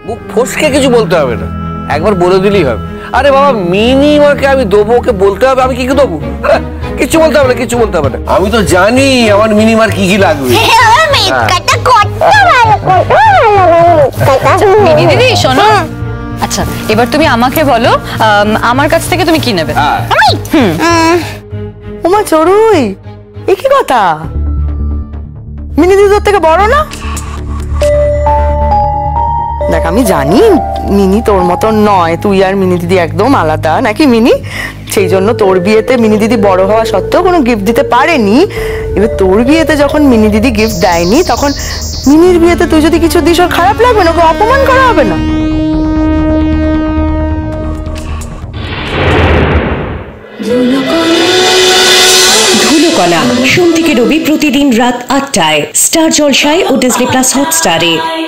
মুখ ফসকে কিছু বলতে হবে না, একবার বলে দিলেই হবে। আরে বাবা মিনি মাকে আমি দেবো, ওকে বলতে হবে আমি কি কি দেবো? কিছু বলতে হবে না, কিছু বলতে হবে না, আমি তো জানি আমার মিনিমার কি কি লাগবে। মিনি দিদি শোনো, আচ্ছা এবার তুমি আমাকে বলো আমার কাছ থেকে তুমি কি নেবে? ওমা চড়ুই, এ কি কথা? মিনি দিদি তোর থেকে বড় না? দেখ আমি জানি মিনি তোর মতন নয়, তুই আর মিনি দিদি একদম আলাদা নাকি মিনি? সেই জন্য তোর বিয়েতে মিনি দিদি বড় হওয়া সত্ত্বেও কোনো গিফট দিতে পারেনি। এবার তোর বিয়েতে যখন মিনি দিদি গিফট দেয়নি, তখন মিনির বিয়েতে তুই যদি কিছু দিস ওর খারাপ লাগবে না? ওকে অপমান করা হবে না? ধুলোকণা সোম থেকে রবি প্রতিদিন রাত ৮টায় স্টার জলসায় ও ডিজনি প্লাস হটস্টারে।